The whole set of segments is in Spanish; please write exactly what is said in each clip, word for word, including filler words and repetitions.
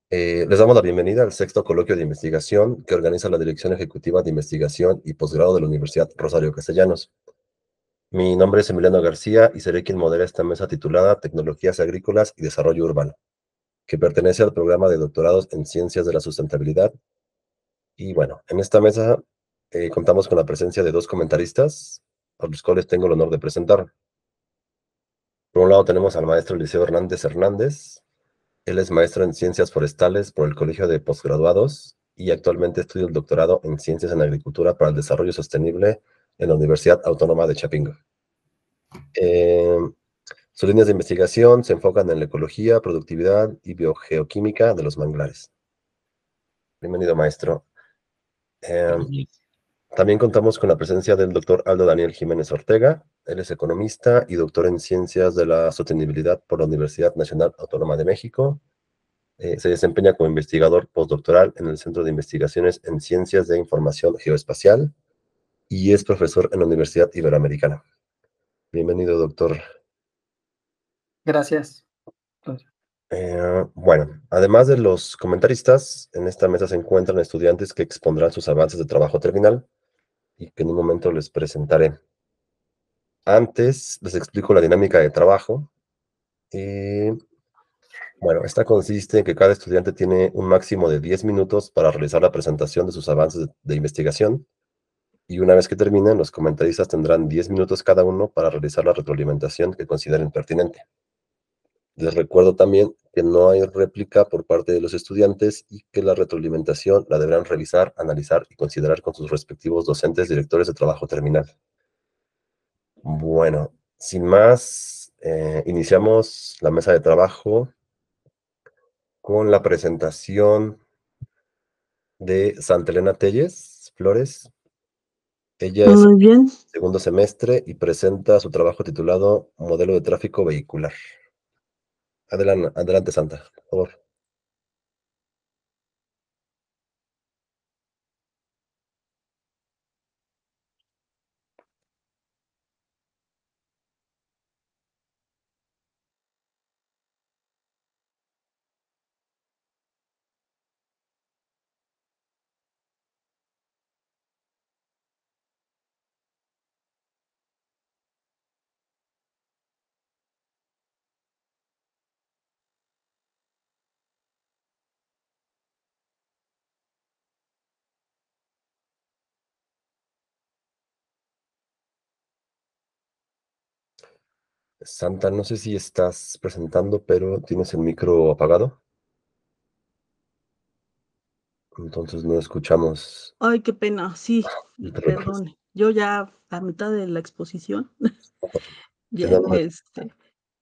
Eh, les damos la bienvenida al sexto coloquio de investigación que organiza la Dirección Ejecutiva de Investigación y Posgrado de la Universidad Rosario Castellanos. Mi nombre es Emiliano García y seré quien modera esta mesa titulada Tecnologías Agrícolas y Desarrollo Urbano, que pertenece al programa de doctorados en Ciencias de la Sustentabilidad. Y bueno, en esta mesa eh, contamos con la presencia de dos comentaristas, a los cuales tengo el honor de presentar. Por un lado tenemos al maestro Eliseo Hernández Hernández. Él es maestro en Ciencias Forestales por el Colegio de Postgraduados y actualmente estudia el doctorado en Ciencias en Agricultura para el Desarrollo Sostenible en la Universidad Autónoma de Chapingo. Eh, sus líneas de investigación se enfocan en la ecología, productividad y biogeoquímica de los manglares. Bienvenido, maestro. Eh, también contamos con la presencia del doctor Aldo Daniel Jiménez Ortega. Él es economista y doctor en Ciencias de la Sostenibilidad por la Universidad Nacional Autónoma de México. Eh, se desempeña como investigador postdoctoral en el Centro de Investigaciones en Ciencias de Información Geoespacial y es profesor en la Universidad Iberoamericana. Bienvenido, doctor. Gracias. Eh, bueno, además de los comentaristas, en esta mesa se encuentran estudiantes que expondrán sus avances de trabajo terminal y que en un momento les presentaré. Antes les explico la dinámica de trabajo. Y bueno, esta consiste en que cada estudiante tiene un máximo de diez minutos para realizar la presentación de sus avances de, de investigación. Y una vez que terminen, los comentaristas tendrán diez minutos cada uno para realizar la retroalimentación que consideren pertinente. Les recuerdo también que no hay réplica por parte de los estudiantes y que la retroalimentación la deberán revisar, analizar y considerar con sus respectivos docentes, directores de trabajo terminal. Bueno, sin más, eh, iniciamos la mesa de trabajo con la presentación de Santa Elena Telles Flores. Ella es Muy bien. segundo semestre y presenta su trabajo titulado Modelo de tráfico vehicular. Adelante, adelante Santa, por favor. Santa, no sé si estás presentando, pero tienes el micro apagado. Entonces no escuchamos. Ay, qué pena, sí, No te preocupes. perdone. Yo ya a mitad de la exposición. Si no, Bien, no me- este,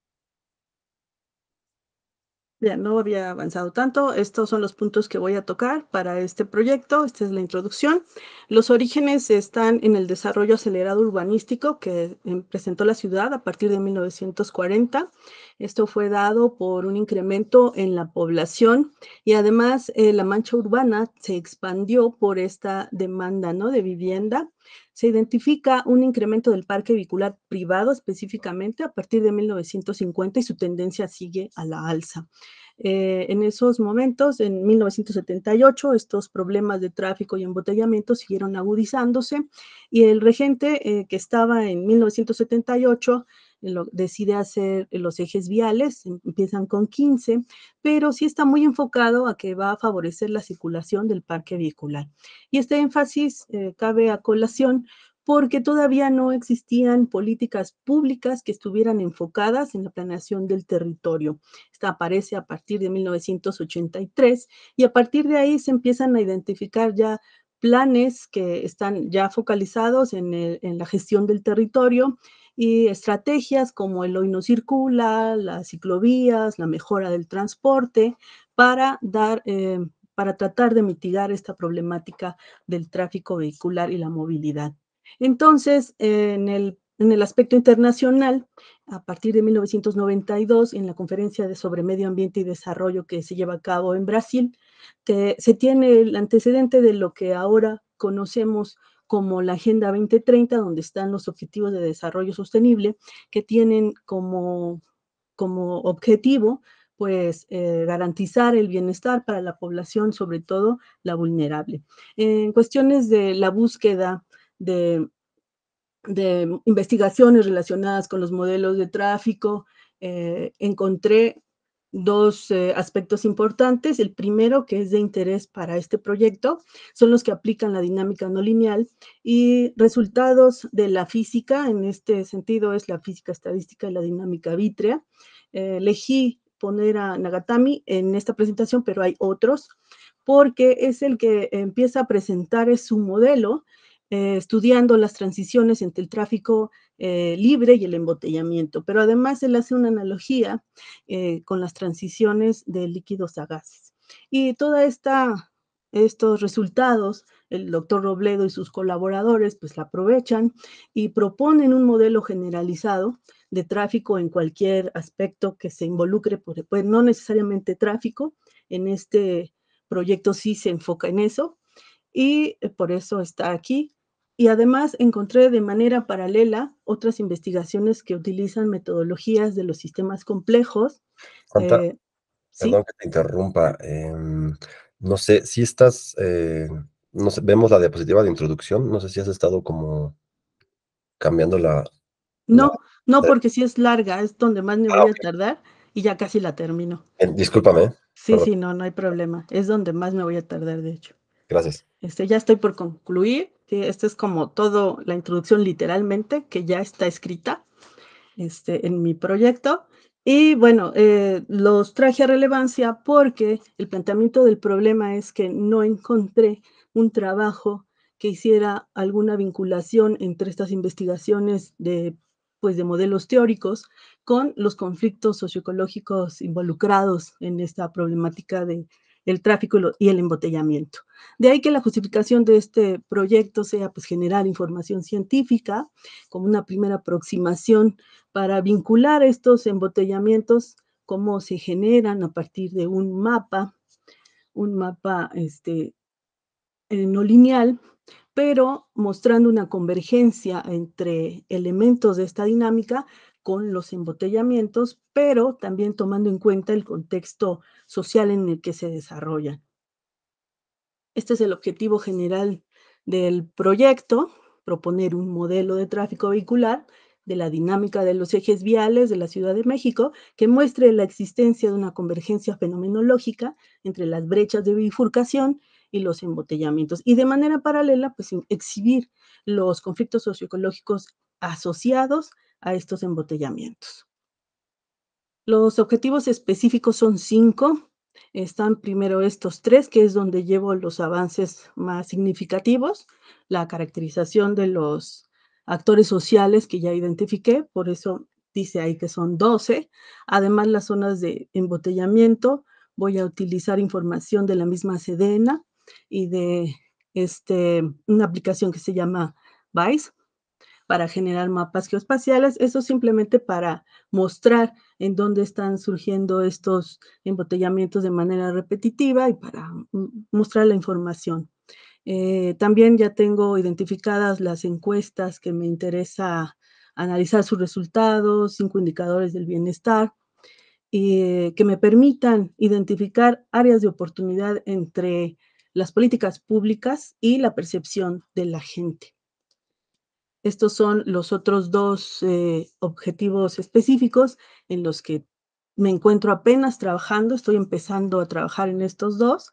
ya no había avanzado tanto. Estos son los puntos que voy a tocar para este proyecto. Esta es la introducción. Los orígenes están en el desarrollo acelerado urbanístico que eh, presentó la ciudad a partir de mil novecientos cuarenta. Esto fue dado por un incremento en la población y además eh, la mancha urbana se expandió por esta demanda, ¿no?, de vivienda. Se identifica un incremento del parque vehicular privado específicamente a partir de mil novecientos cincuenta y su tendencia sigue a la alza. Eh, en esos momentos, en mil novecientos setenta y ocho, estos problemas de tráfico y embotellamiento siguieron agudizándose y el regente eh, que estaba en mil novecientos setenta y ocho lo, decide hacer los ejes viales, em, empiezan con quince, pero sí está muy enfocado a que va a favorecer la circulación del parque vehicular. Y este énfasis eh, cabe a colación porque todavía no existían políticas públicas que estuvieran enfocadas en la planeación del territorio. Esta aparece a partir de mil novecientos ochenta y tres y a partir de ahí se empiezan a identificar ya planes que están ya focalizados en, el, en la gestión del territorio y estrategias como el hoy no circula, las ciclovías, la mejora del transporte para dar, eh, para tratar de mitigar esta problemática del tráfico vehicular y la movilidad. Entonces, en el, en el aspecto internacional, a partir de mil novecientos noventa y dos, en la conferencia de sobre medio ambiente y desarrollo que se lleva a cabo en Brasil, te, se tiene el antecedente de lo que ahora conocemos como la Agenda veinte treinta, donde están los Objetivos de Desarrollo Sostenible, que tienen como, como objetivo pues, eh, garantizar el bienestar para la población, sobre todo la vulnerable. En cuestiones de la búsqueda de de investigaciones relacionadas con los modelos de tráfico, eh, encontré dos eh, aspectos importantes. El primero, que es de interés para este proyecto, son los que aplican la dinámica no lineal y resultados de la física, en este sentido es la física estadística y la dinámica vítrea. Eh, elegí poner a Nagatami en esta presentación, pero hay otros, porque es el que empieza a presentar es su modelo, eh, estudiando las transiciones entre el tráfico eh, libre y el embotellamiento, pero además él hace una analogía eh, con las transiciones de líquidos a gases. Y toda esta, estos resultados, el doctor Robledo y sus colaboradores pues la aprovechan y proponen un modelo generalizado de tráfico en cualquier aspecto que se involucre, pues no necesariamente tráfico, en este proyecto sí se enfoca en eso, y por eso está aquí. Y además encontré de manera paralela otras investigaciones que utilizan metodologías de los sistemas complejos. Santa, Eh, ¿sí? perdón que te interrumpa. em, no sé si estás, eh, no sé, vemos la diapositiva de introducción. No sé si has estado como cambiando la, la... No, no, porque sí es larga, es donde más me Ah, voy a ok. tardar y ya casi la termino. Eh, discúlpame, ¿eh? Sí, Perdón. sí, no, no hay problema. Es donde más me voy a tardar, de hecho. Gracias. Este, ya estoy por concluir. Sí, esta es como todo la introducción literalmente, que ya está escrita. Este, en mi proyecto. Y bueno, eh, los traje a relevancia porque el planteamiento del problema es que no encontré un trabajo que hiciera alguna vinculación entre estas investigaciones de, pues, de modelos teóricos con los conflictos socioecológicos involucrados en esta problemática de el tráfico y, lo, y el embotellamiento. De ahí que la justificación de este proyecto sea pues generar información científica como una primera aproximación para vincular estos embotellamientos, cómo se generan a partir de un mapa, un mapa este, eh, no lineal, pero mostrando una convergencia entre elementos de esta dinámica con los embotellamientos, pero también tomando en cuenta el contexto social en el que se desarrollan. Este es el objetivo general del proyecto, proponer un modelo de tráfico vehicular de la dinámica de los ejes viales de la Ciudad de México que muestre la existencia de una convergencia fenomenológica entre las brechas de bifurcación y los embotellamientos. Y de manera paralela, pues exhibir los conflictos socioecológicos asociados a estos embotellamientos. Los objetivos específicos son cinco. Están primero estos tres, que es donde llevo los avances más significativos, la caracterización de los actores sociales que ya identifiqué, por eso dice ahí que son doce. Además, las zonas de embotellamiento, voy a utilizar información de la misma Sedena y de este, una aplicación que se llama Vice para generar mapas geoespaciales, eso simplemente para mostrar en dónde están surgiendo estos embotellamientos de manera repetitiva y para mm, mostrar la información. Eh, también ya tengo identificadas las encuestas que me interesa analizar sus resultados, cinco indicadores del bienestar, y eh, que me permitan identificar áreas de oportunidad entre las políticas públicas y la percepción de la gente. Estos son los otros dos eh, objetivos específicos en los que me encuentro apenas trabajando, estoy empezando a trabajar en estos dos.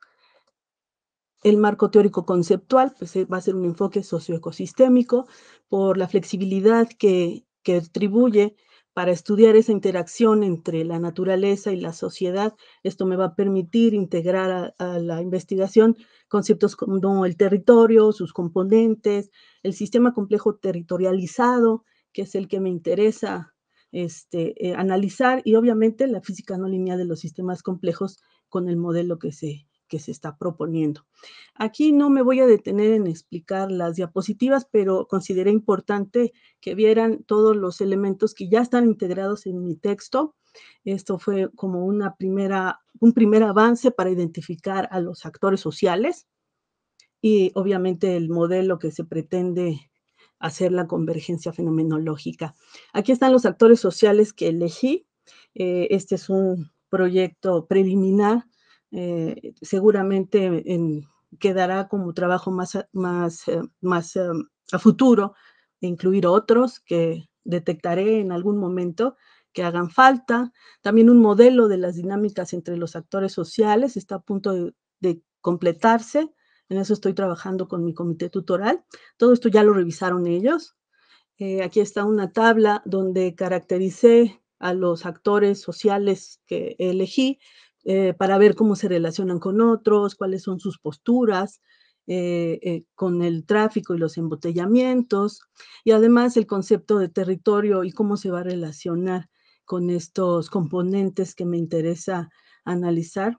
El marco teórico conceptual, pues eh, va a ser un enfoque socioecosistémico por la flexibilidad que, que atribuye para estudiar esa interacción entre la naturaleza y la sociedad. Esto me va a permitir integrar a, a la investigación conceptos como el territorio, sus componentes, el sistema complejo territorializado, que es el que me interesa este, eh, analizar, y obviamente la física no lineal de los sistemas complejos con el modelo que se, que se está proponiendo. Aquí no me voy a detener en explicar las diapositivas, pero consideré importante que vieran todos los elementos que ya están integrados en mi texto. Esto fue como una primera, un primer avance para identificar a los actores sociales y obviamente el modelo que se pretende hacer la convergencia fenomenológica. Aquí están los actores sociales que elegí. Eh, este es un proyecto preliminar, eh, seguramente en, quedará como trabajo más, a, más, eh, más eh, a futuro, e incluir otros que detectaré en algún momento que hagan falta. También un modelo de las dinámicas entre los actores sociales está a punto de, de completarse. En eso estoy trabajando con mi comité tutoral. Todo esto ya lo revisaron ellos. Eh, aquí está una tabla donde caractericé a los actores sociales que elegí eh, para ver cómo se relacionan con otros, cuáles son sus posturas eh, eh, con el tráfico y los embotellamientos, y además el concepto de territorio y cómo se va a relacionar con estos componentes que me interesa analizar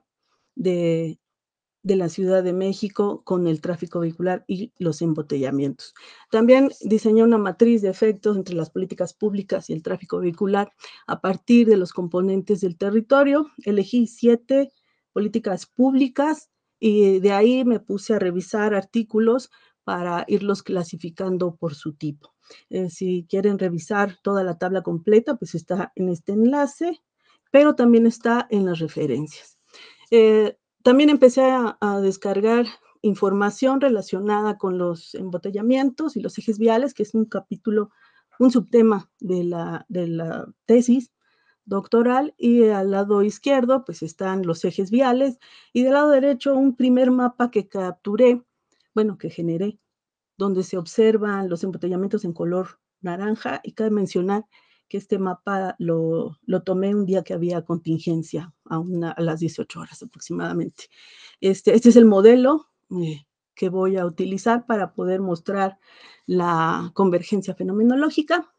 de, de la Ciudad de México con el tráfico vehicular y los embotellamientos. También diseñé una matriz de efectos entre las políticas públicas y el tráfico vehicular a partir de los componentes del territorio. Elegí siete políticas públicas y de ahí me puse a revisar artículos para irlos clasificando por su tipo. Eh, si quieren revisar toda la tabla completa, pues está en este enlace, pero también está en las referencias. Eh, también empecé a, a descargar información relacionada con los embotellamientos y los ejes viales, que es un capítulo, un subtema de la, de la tesis doctoral, y al lado izquierdo pues están los ejes viales y del lado derecho un primer mapa que capturé, bueno, que generé, donde se observan los embotellamientos en color naranja, y cabe mencionar que este mapa lo, lo tomé un día que había contingencia, a, una, a las dieciocho horas aproximadamente. Este, este es el modelo eh, que voy a utilizar para poder mostrar la convergencia fenomenológica,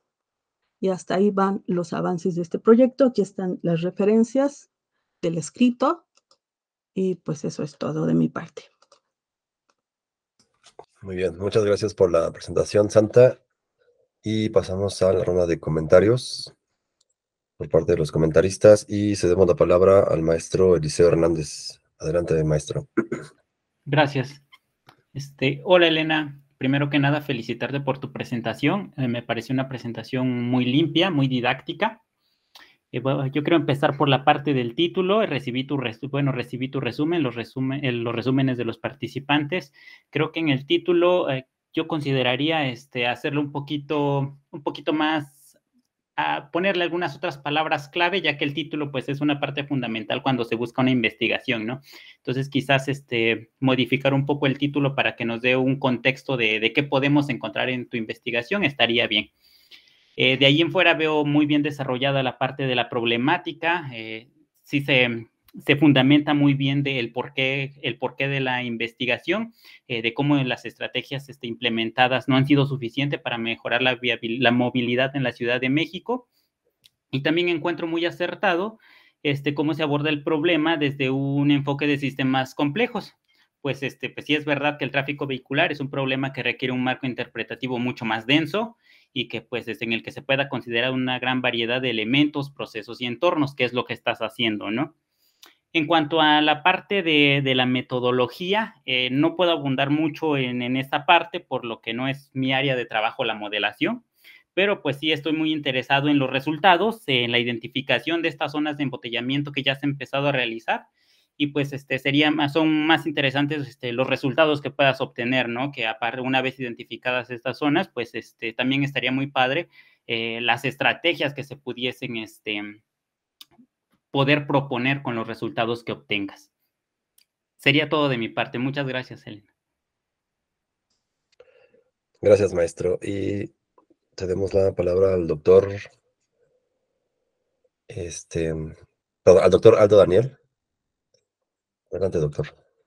y hasta ahí van los avances de este proyecto. Aquí están las referencias del escrito, y pues eso es todo de mi parte. Muy bien, muchas gracias por la presentación, Santa. Y pasamos a la ronda de comentarios por parte de los comentaristas y cedemos la palabra al maestro Eliseo Hernández. Adelante, maestro. Gracias. Este, hola, Elena. Primero que nada, felicitarte por tu presentación. Eh, me pareció una presentación muy limpia, muy didáctica. Eh, bueno, yo quiero empezar por la parte del título. Recibí tu, bueno, recibí tu resumen, los, resumen, eh, los resúmenes de los participantes. Creo que en el título eh, yo consideraría este, hacerlo un poquito, un poquito más, a ponerle algunas otras palabras clave, ya que el título pues es una parte fundamental cuando se busca una investigación, ¿no? Entonces quizás este, modificar un poco el título para que nos dé un contexto de, de qué podemos encontrar en tu investigación estaría bien. Eh, de ahí en fuera veo muy bien desarrollada la parte de la problemática, eh, sí se, se fundamenta muy bien del porqué, el porqué de la investigación, eh, de cómo las estrategias este, implementadas no han sido suficientes para mejorar la, la movilidad en la Ciudad de México. Y también encuentro muy acertado este, cómo se aborda el problema desde un enfoque de sistemas complejos. Pues, este, pues sí es verdad que el tráfico vehicular es un problema que requiere un marco interpretativo mucho más denso y que pues es en el que se pueda considerar una gran variedad de elementos, procesos y entornos, que es lo que estás haciendo, ¿no? En cuanto a la parte de, de la metodología, eh, no puedo abundar mucho en, en esta parte, por lo que no es mi área de trabajo la modelación, pero pues sí estoy muy interesado en los resultados, en la identificación de estas zonas de embotellamiento que ya se ha empezado a realizar, y pues este, sería más, son más interesantes este, los resultados que puedas obtener, ¿no? Que aparte, una vez identificadas estas zonas, pues este, también estaría muy padre eh, las estrategias que se pudiesen este, poder proponer con los resultados que obtengas. Sería todo de mi parte. Muchas gracias, Elena. Gracias, maestro. Y cedemos la palabra al doctor, este, al doctor Aldo Daniel. Adelante, doctor.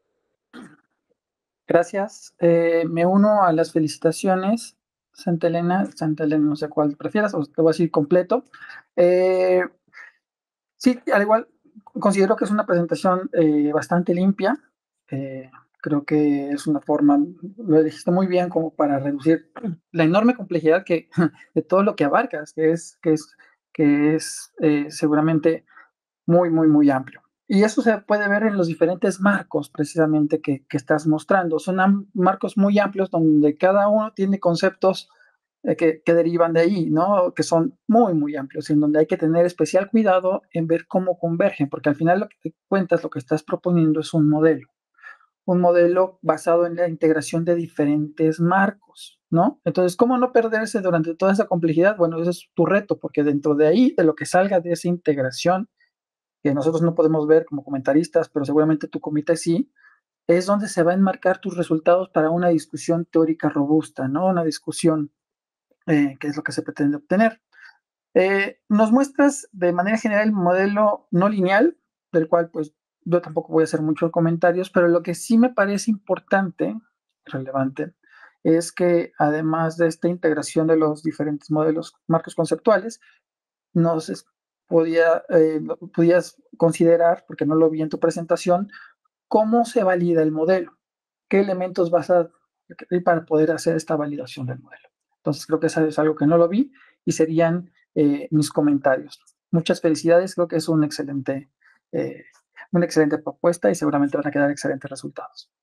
Gracias. Eh, me uno a las felicitaciones. Santa Elena, Santa Elena, no sé cuál prefieras, o te voy a decir completo. Eh, sí, al igual, considero que es una presentación eh, bastante limpia. Eh, creo que es una forma, lo dijiste muy bien, como para reducir la enorme complejidad que, de todo lo que abarcas, que es, que es, que es eh, seguramente muy, muy, muy amplio. Y eso se puede ver en los diferentes marcos precisamente que, que estás mostrando. Son marcos muy amplios donde cada uno tiene conceptos eh, que, que derivan de ahí, ¿no? Que son muy, muy amplios, en donde hay que tener especial cuidado en ver cómo convergen, porque al final lo que te cuentas, lo que estás proponiendo es un modelo, un modelo basado en la integración de diferentes marcos, ¿no? Entonces, ¿cómo no perderse durante toda esa complejidad? Bueno, ese es tu reto, porque dentro de ahí, de lo que salga de esa integración, que nosotros no podemos ver como comentaristas, pero seguramente tu comité sí, es donde se va a enmarcar tus resultados para una discusión teórica robusta, ¿no? Una discusión eh, que es lo que se pretende obtener. Eh, nos muestras de manera general el modelo no lineal, del cual pues yo tampoco voy a hacer muchos comentarios, pero lo que sí me parece importante, relevante, es que además de esta integración de los diferentes modelos, marcos conceptuales, nos es- podía, eh, podías considerar, porque no lo vi en tu presentación, cómo se valida el modelo, qué elementos vas a requerir para poder hacer esta validación del modelo. Entonces creo que eso es algo que no lo vi y serían eh, mis comentarios. Muchas felicidades, creo que es un excelente, eh, una excelente propuesta y seguramente van a quedar excelentes resultados.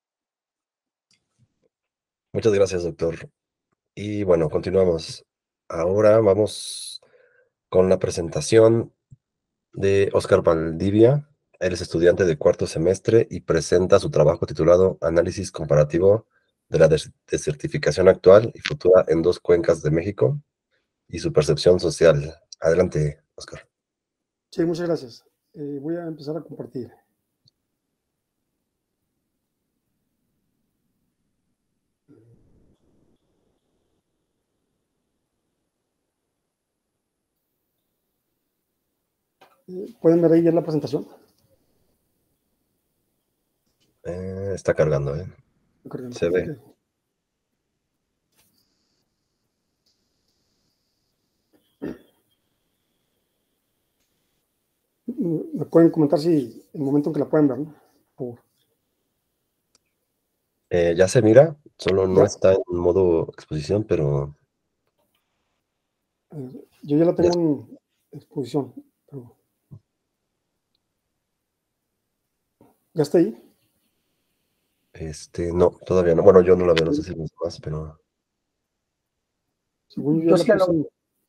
Muchas gracias, doctor. Y bueno, continuamos. Ahora vamos con la presentación de Oscar Valdivia. Él es estudiante de cuarto semestre y presenta su trabajo titulado Análisis comparativo de la des- desertificación actual y futura en dos cuencas de México y su percepción social. Adelante, Oscar. Sí, muchas gracias. Eh, voy a empezar a compartir. Eh, ¿Pueden ver ahí ya la presentación? Eh, está cargando, ¿eh? Estoy cargando. Se ve. Ok. Me pueden comentar si el momento en que la pueden ver, ¿no? Por, Eh, ya se mira, solo no ya, está en modo exposición, pero eh, yo ya la ya. tengo en exposición, pero ya está ahí. Este, no, todavía no. Bueno, yo no la veo, no sé si los demás, pero Según yo Yo ya la sí ya puse. lo, en-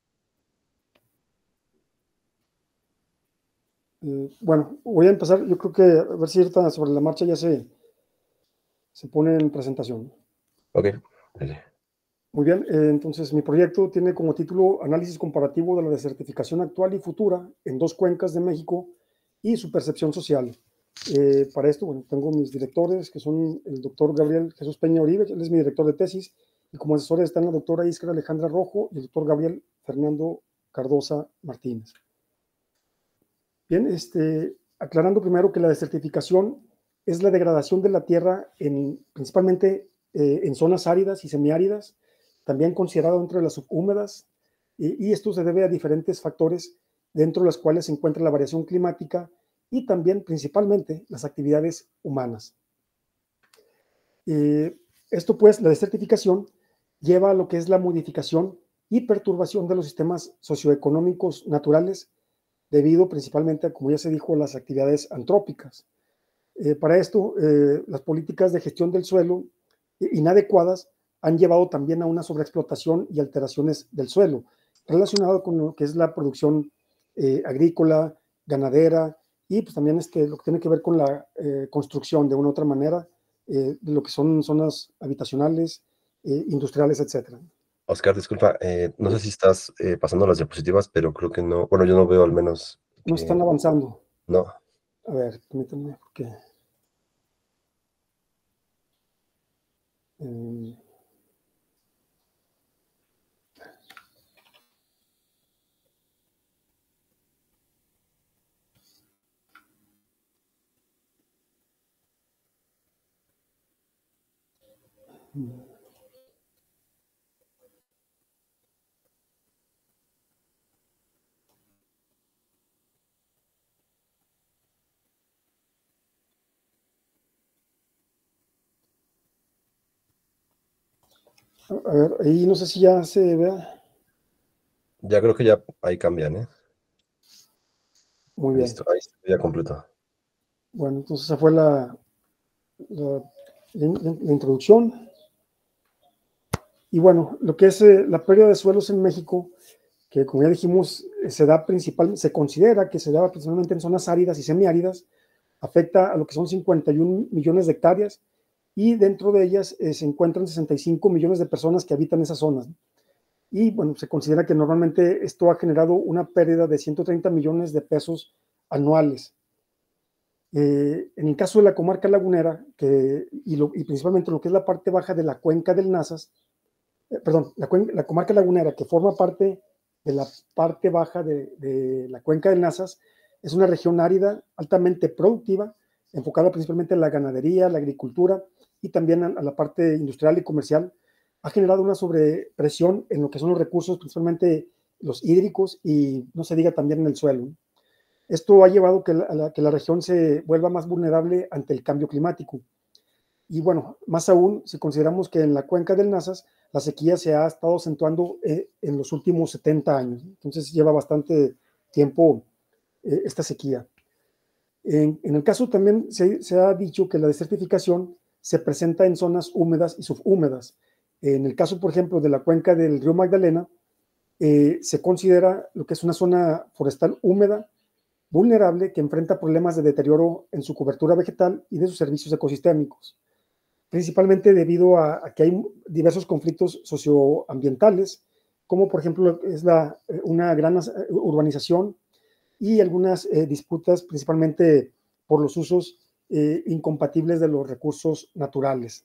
eh, bueno, voy a empezar. Yo creo que a ver si ahorita sobre la marcha ya se, se pone en presentación. ok. Dale. Muy bien, eh, entonces mi proyecto tiene como título Análisis comparativo de la desertificación actual y futura en dos cuencas de México y su percepción social. Eh, para esto, bueno, tengo mis directores, que son el doctor Gabriel Jesús Peña Oribe, él es mi director de tesis, y como asesores están la doctora Iskra Alejandra Rojo y el doctor Gabriel Fernando Cardosa Martínez. Bien, este, aclarando primero que la desertificación es la degradación de la tierra en, principalmente eh, en zonas áridas y semiáridas, también considerado dentro de las subhúmedas, y, y esto se debe a diferentes factores, dentro de los cuales se encuentra la variación climática y también principalmente las actividades humanas. Eh, esto pues, la desertificación lleva a lo que es la modificación y perturbación de los sistemas socioeconómicos naturales debido principalmente a, como ya se dijo, las actividades antrópicas. Eh, para esto, eh, las políticas de gestión del suelo inadecuadas han llevado también a una sobreexplotación y alteraciones del suelo, relacionado con lo que es la producción eh, agrícola, ganadera, y pues también este, lo que tiene que ver con la eh, construcción de una u otra manera, eh, de lo que son zonas habitacionales, eh, industriales, etcétera. Oscar, disculpa, eh, no sé si estás eh, pasando las diapositivas, pero creo que no. Bueno, yo no veo al menos No que están avanzando. no. A ver, permítanme, porque... Eh, A ver, ahí no sé si ya se vea. Ya creo que ya ahí cambian, ¿eh? Muy bien. Listo, ahí está ya completo. Bueno, entonces esa fue la, la, la- la introducción. Y bueno, lo que es eh, la pérdida de suelos en México, que como ya dijimos, eh, se da principal, se considera que se da principalmente en zonas áridas y semiáridas, afecta a lo que son cincuenta y un millones de hectáreas, y dentro de ellas eh, se encuentran sesenta y cinco millones de personas que habitan esas zonas. Y bueno, se considera que normalmente esto ha generado una pérdida de ciento treinta millones de pesos anuales. Eh, en el caso de la comarca lagunera, que, y, lo, y principalmente lo que es la parte baja de la cuenca del Nazas, eh, perdón, la, la comarca lagunera, que forma parte de la parte baja de, de la cuenca del Nazas, es una región árida, altamente productiva, enfocada principalmente en la ganadería, la agricultura y también a, a la parte industrial y comercial. Ha generado una sobrepresión en lo que son los recursos, principalmente los hídricos y no se diga también en el suelo. Esto ha llevado que la, a la, que la región se vuelva más vulnerable ante el cambio climático. Y bueno, más aún si consideramos que en la cuenca del Nazas la sequía se ha estado acentuando eh, en los últimos setenta años. Entonces lleva bastante tiempo eh, esta sequía. En, en el caso también se, se ha dicho que la desertificación se presenta en zonas húmedas y subhúmedas. En el caso, por ejemplo, de la cuenca del río Magdalena, eh, se considera lo que es una zona forestal húmeda, vulnerable, que enfrenta problemas de deterioro en su cobertura vegetal y de sus servicios ecosistémicos, principalmente debido a, a que hay diversos conflictos socioambientales, como por ejemplo es la, una gran urbanización y algunas eh, disputas principalmente por los usos eh, incompatibles de los recursos naturales.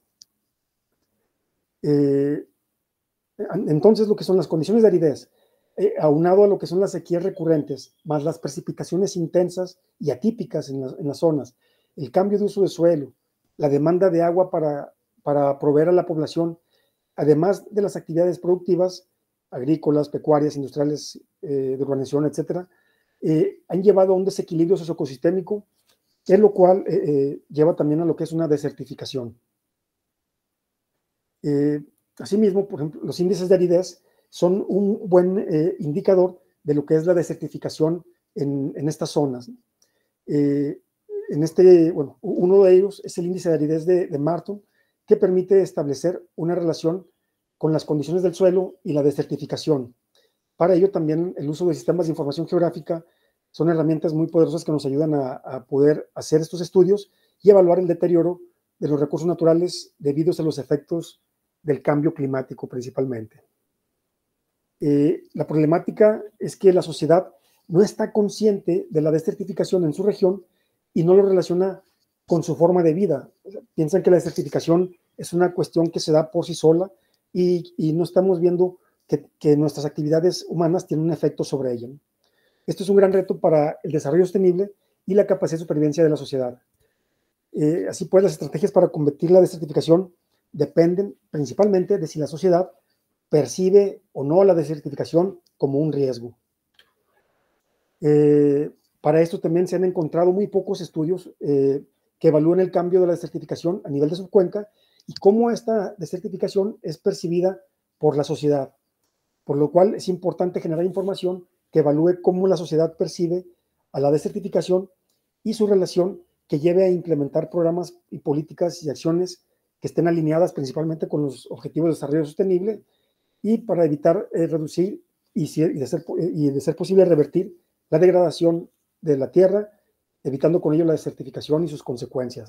Eh, entonces, lo que son las condiciones de aridez, eh, aunado a lo que son las sequías recurrentes, más las precipitaciones intensas y atípicas en, la, en las zonas, el cambio de uso de suelo, la demanda de agua para, para proveer a la población, además de las actividades productivas, agrícolas, pecuarias, industriales, eh, de urbanización, etcétera, eh, han llevado a un desequilibrio socioecosistémico, es lo cual eh, eh, lleva también a lo que es una desertificación. Eh, asimismo, por ejemplo, los índices de aridez son un buen eh, indicador de lo que es la desertificación en, en estas zonas. Eh, en este, bueno, uno de ellos es el índice de aridez de, de Marton, que permite establecer una relación con las condiciones del suelo y la desertificación. Para ello también el uso de sistemas de información geográfica son herramientas muy poderosas que nos ayudan a, a poder hacer estos estudios y evaluar el deterioro de los recursos naturales debidos a los efectos del cambio climático principalmente. Eh, la problemática es que la sociedad no está consciente de la desertificación en su región y no lo relaciona con su forma de vida. Piensan que la desertificación es una cuestión que se da por sí sola y, y no estamos viendo que, que nuestras actividades humanas tienen un efecto sobre ella. Esto es un gran reto para el desarrollo sostenible y la capacidad de supervivencia de la sociedad. Eh, así pues, las estrategias para combatir la desertificación dependen principalmente de si la sociedad percibe o no la desertificación como un riesgo. Eh, para esto también se han encontrado muy pocos estudios eh, que evalúen el cambio de la desertificación a nivel de subcuenca y cómo esta desertificación es percibida por la sociedad, por lo cual es importante generar información que evalúe cómo la sociedad percibe a la desertificación y su relación, que lleve a implementar programas y políticas y acciones que estén alineadas principalmente con los objetivos de desarrollo sostenible y para evitar eh, reducir y, y, de ser, y de ser posible revertir la degradación de la tierra, evitando con ello la desertificación y sus consecuencias.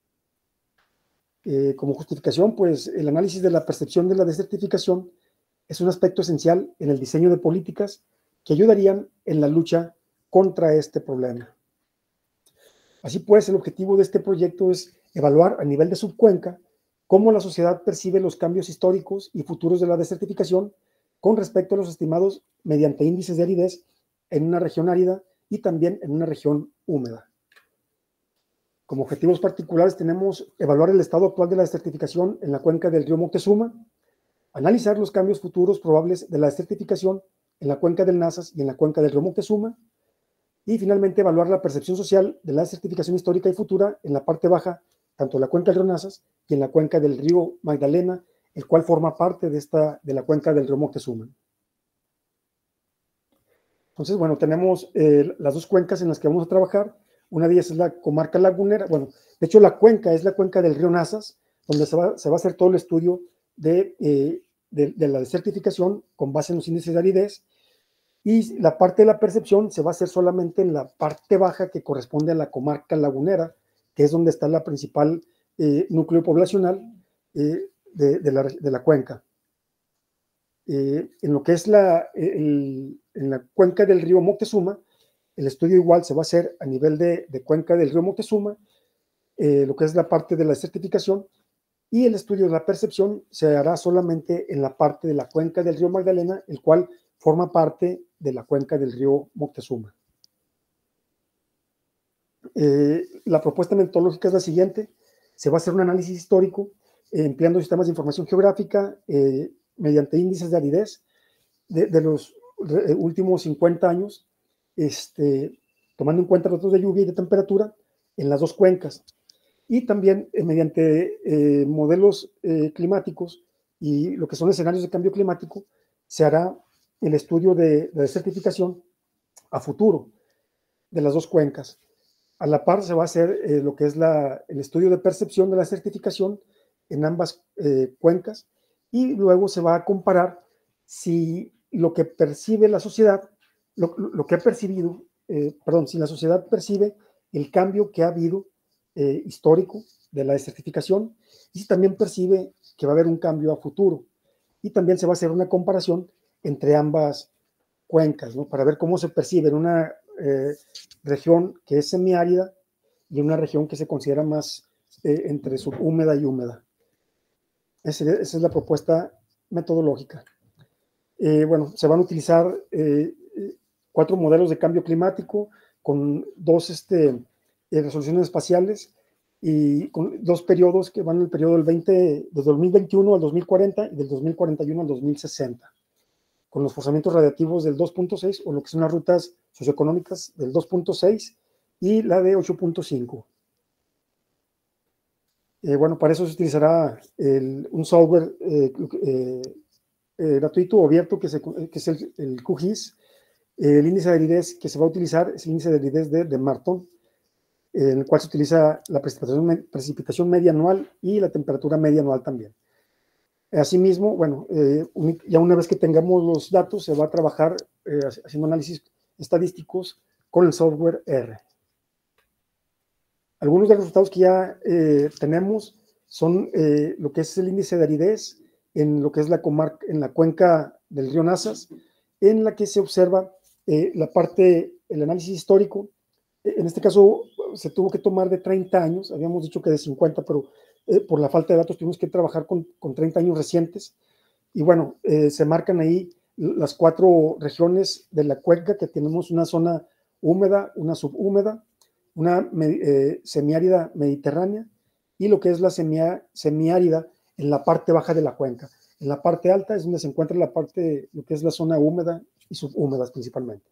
Eh, como justificación, pues el análisis de la percepción de la desertificación es un aspecto esencial en el diseño de políticas que ayudarían en la lucha contra este problema. Así pues, el objetivo de este proyecto es evaluar a nivel de subcuenca cómo la sociedad percibe los cambios históricos y futuros de la desertificación con respecto a los estimados mediante índices de aridez en una región árida y también en una región húmeda. Como objetivos particulares tenemos evaluar el estado actual de la desertificación en la cuenca del río Moctezuma, analizar los cambios futuros probables de la desertificación en la cuenca del Nazas y en la cuenca del río Moctezuma, y finalmente evaluar la percepción social de la desertificación histórica y futura en la parte baja, tanto en la cuenca del río Nazas y en la cuenca del río Magdalena, el cual forma parte de, esta, de la cuenca del río Moctezuma. Entonces, bueno, tenemos eh, las dos cuencas en las que vamos a trabajar. Una de ellas es la comarca lagunera. Bueno, de hecho, la cuenca es la cuenca del río Nazas, donde se va, se va a hacer todo el estudio de eh, de, de la desertificación con base en los índices de aridez, y la parte de la percepción se va a hacer solamente en la parte baja que corresponde a la comarca lagunera, que es donde está la principal eh, núcleo poblacional eh, de, de, la, de la cuenca. Eh, en lo que es la, el, en la cuenca del río Moctezuma, el estudio igual se va a hacer a nivel de, de cuenca del río Moctezuma, eh, lo que es la parte de la desertificación, y el estudio de la percepción se hará solamente en la parte de la cuenca del río Magdalena, el cual forma parte de la cuenca del río Moctezuma. Eh, la propuesta metodológica es la siguiente: se va a hacer un análisis histórico eh, empleando sistemas de información geográfica eh, mediante índices de aridez de, de los eh, últimos cincuenta años, este, tomando en cuenta los datos de lluvia y de temperatura en las dos cuencas. Y también eh, mediante eh, modelos eh, climáticos y lo que son escenarios de cambio climático, se hará el estudio de, de desertificación a futuro de las dos cuencas. A la par se va a hacer eh, lo que es la, el estudio de percepción de la desertificación en ambas eh, cuencas, y luego se va a comparar si lo que percibe la sociedad, lo, lo que ha percibido, eh, perdón, si la sociedad percibe el cambio que ha habido Eh, histórico de la desertificación, y si también percibe que va a haber un cambio a futuro. Y también se va a hacer una comparación entre ambas cuencas, ¿no? Para ver cómo se percibe en una eh, región que es semiárida y una región que se considera más eh, entre subhúmeda y húmeda. Esa, esa es la propuesta metodológica. Eh, bueno, se van a utilizar eh, cuatro modelos de cambio climático con dos este, resoluciones espaciales y con dos periodos que van en el periodo del veinte, del dos mil veintiuno al dos mil cuarenta y del dos mil cuarenta y uno al dos mil sesenta, con los forzamientos radiativos del dos punto seis, o lo que son las rutas socioeconómicas del dos punto seis y la de ocho punto cinco. Eh, bueno, para eso se utilizará el, un software eh, eh, eh, gratuito o abierto que, se, que es el, el Q G I S. El índice de aridez que se va a utilizar es el índice de aridez de, de Marton, en el cual se utiliza la precipitación, precipitación media anual y la temperatura media anual también. Asimismo, bueno, eh, ya una vez que tengamos los datos, se va a trabajar eh, haciendo análisis estadísticos con el software R. Algunos de los resultados que ya eh, tenemos son eh, lo que es el índice de aridez en lo que es la comarca, en la cuenca del río Nazas, en la que se observa eh, la parte, el análisis histórico. En este caso se tuvo que tomar de treinta años, habíamos dicho que de cincuenta, pero eh, por la falta de datos tuvimos que trabajar con, con treinta años recientes. Y bueno, eh, se marcan ahí las cuatro regiones de la cuenca, que tenemos una zona húmeda, una subhúmeda, una eh, semiárida mediterránea, y lo que es la semia, semiárida en la parte baja de la cuenca. En la parte alta es donde se encuentra la parte, lo que es la zona húmeda y subhúmedas principalmente.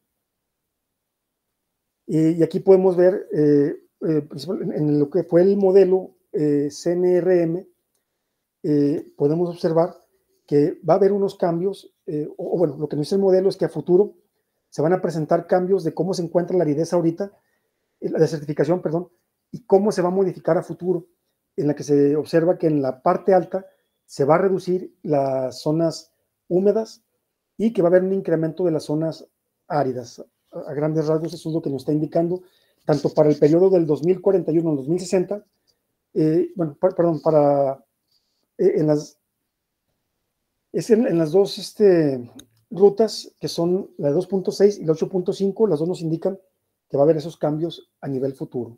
Y aquí podemos ver, eh, eh, en lo que fue el modelo eh, C N R M, eh, podemos observar que va a haber unos cambios, eh, o, o bueno, lo que nos dice el modelo es que a futuro se van a presentar cambios de cómo se encuentra la aridez ahorita, la desertificación, perdón, y cómo se va a modificar a futuro, en la que se observa que en la parte alta se va a reducir las zonas húmedas y que va a haber un incremento de las zonas áridas. A grandes rasgos eso es lo que nos está indicando, tanto para el periodo del dos mil cuarenta y uno al dos mil sesenta, eh, bueno, par, perdón, para eh, en las es en, en las dos este, rutas, que son la de dos punto seis y la ocho punto cinco, las dos nos indican que va a haber esos cambios a nivel futuro.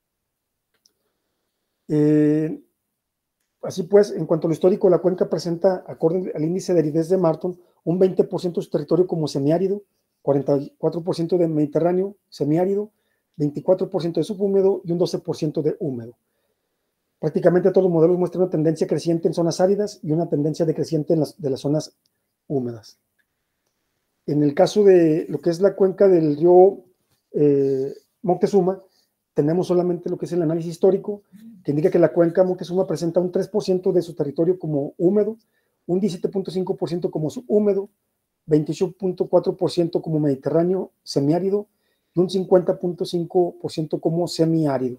Eh, así pues, en cuanto a lo histórico, la cuenca presenta, acorde al índice de aridez de Marton, un veinte por ciento de su territorio como semiárido, cuarenta y cuatro por ciento de Mediterráneo semiárido, veinticuatro por ciento de subhúmedo y un doce por ciento de húmedo. Prácticamente todos los modelos muestran una tendencia creciente en zonas áridas y una tendencia decreciente en las, de las zonas húmedas. En el caso de lo que es la cuenca del río eh, Moctezuma, tenemos solamente lo que es el análisis histórico, que indica que la cuenca Moctezuma presenta un tres por ciento de su territorio como húmedo, un diecisiete punto cinco por ciento como subhúmedo, veintiocho punto cuatro por ciento como mediterráneo semiárido y un cincuenta punto cinco por ciento como semiárido.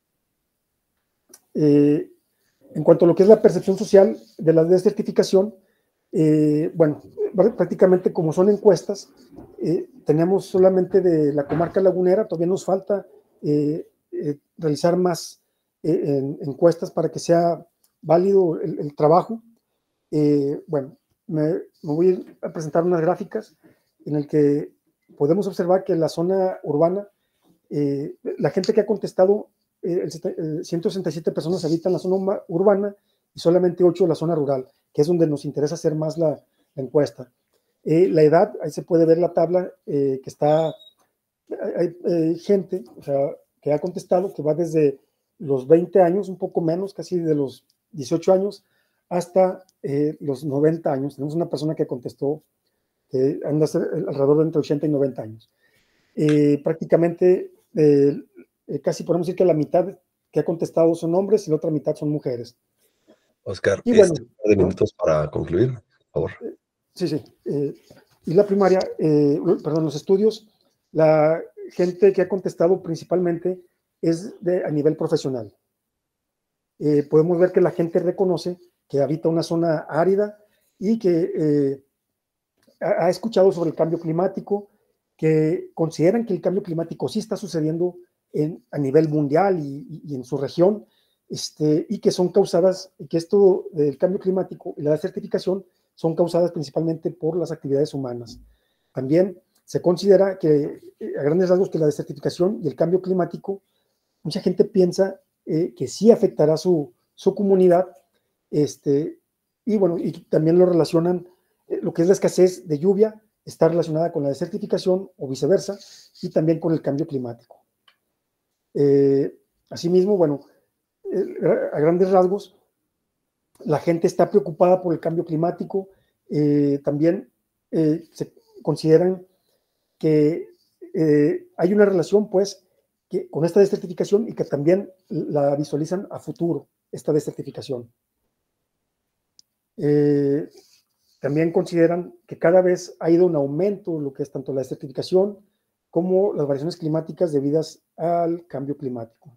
Eh, en cuanto a lo que es la percepción social de la desertificación, Eh, bueno, prácticamente como son encuestas, eh, tenemos solamente de la comarca lagunera, todavía nos falta eh, eh, realizar más eh, en, encuestas para que sea válido el, el trabajo. Eh, bueno, me, me voy a presentar unas gráficas en el que podemos observar que en la zona urbana, eh, la gente que ha contestado, eh, el, ciento sesenta y siete personas habitan la zona urbana y solamente ocho en la zona rural, que es donde nos interesa hacer más la, la encuesta. Eh, la edad, ahí se puede ver la tabla eh, que está, hay eh, gente, o sea, que ha contestado que va desde los veinte años, un poco menos, casi de los dieciocho años, hasta eh, los noventa años. Tenemos una persona que contestó que anda alrededor de entre ochenta y noventa años. Eh, prácticamente, eh, eh, casi podemos decir que la mitad que ha contestado son hombres y la otra mitad son mujeres. Oscar, y bueno, este, un par de minutos ¿no? para concluir, por favor. Eh, sí, sí. Eh, y la primaria, eh, perdón, los estudios, la gente que ha contestado principalmente es de, a nivel profesional. Eh, podemos ver que la gente reconoce que habita una zona árida y que eh, ha, ha escuchado sobre el cambio climático, que consideran que el cambio climático sí está sucediendo en, a nivel mundial y, y en su región, este, y que son causadas, que esto del cambio climático y la desertificación son causadas principalmente por las actividades humanas. También se considera que, a grandes rasgos, que la desertificación y el cambio climático, mucha gente piensa eh, que sí afectará su, su comunidad, este, y bueno, y también lo relacionan, eh, lo que es la escasez de lluvia, está relacionada con la desertificación o viceversa, y también con el cambio climático. Eh, asimismo, bueno, eh, a grandes rasgos, la gente está preocupada por el cambio climático, eh, también eh, se consideran que eh, hay una relación, pues, que, con esta desertificación y que también la visualizan a futuro, esta desertificación. Eh, también consideran que cada vez ha ido un aumento lo que es tanto la desertificación como las variaciones climáticas debidas al cambio climático.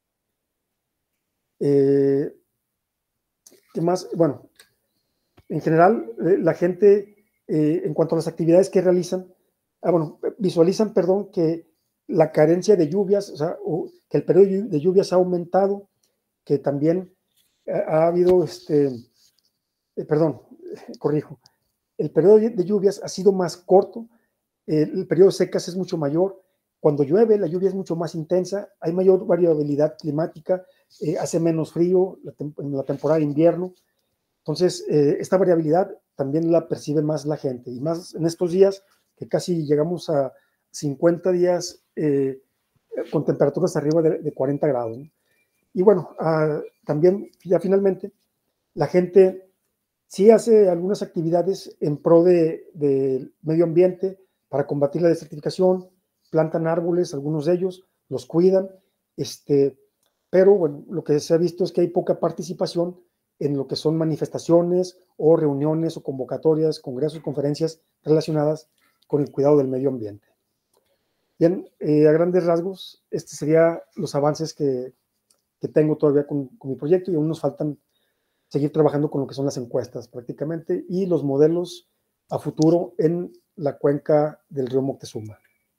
Eh, ¿Qué más? Bueno, en general, eh, la gente, eh, en cuanto a las actividades que realizan, ah, bueno, visualizan, perdón, que la carencia de lluvias, o sea, o que el periodo de lluvias ha aumentado, que también ha, ha habido, este, eh, perdón, corrijo, el periodo de lluvias ha sido más corto, eh, el periodo de secas es mucho mayor, cuando llueve la lluvia es mucho más intensa, hay mayor variabilidad climática, eh, hace menos frío la en la temporada de invierno. Entonces, eh, esta variabilidad también la percibe más la gente, y más en estos días que casi llegamos a cincuenta días eh, con temperaturas arriba de, de cuarenta grados, ¿no? Y bueno, uh, también ya finalmente, la gente sí hace algunas actividades en pro de, de medio ambiente para combatir la desertificación, plantan árboles, algunos de ellos, los cuidan, este, pero bueno, lo que se ha visto es que hay poca participación en lo que son manifestaciones o reuniones o convocatorias, congresos, conferencias relacionadas con el cuidado del medio ambiente. Bien, eh, a grandes rasgos, estos serían los avances que, que tengo todavía con, con mi proyecto, y aún nos faltan seguir trabajando con lo que son las encuestas prácticamente y los modelos a futuro en la cuenca del río Moctezuma.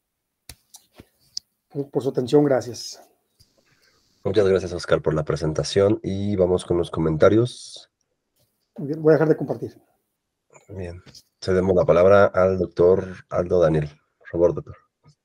Por, por su atención, gracias. Muchas gracias, Oscar, por la presentación, y vamos con los comentarios. Muy bien, voy a dejar de compartir. Bien, cedemos la palabra al doctor Aldo Daniel. Por favor, doctor.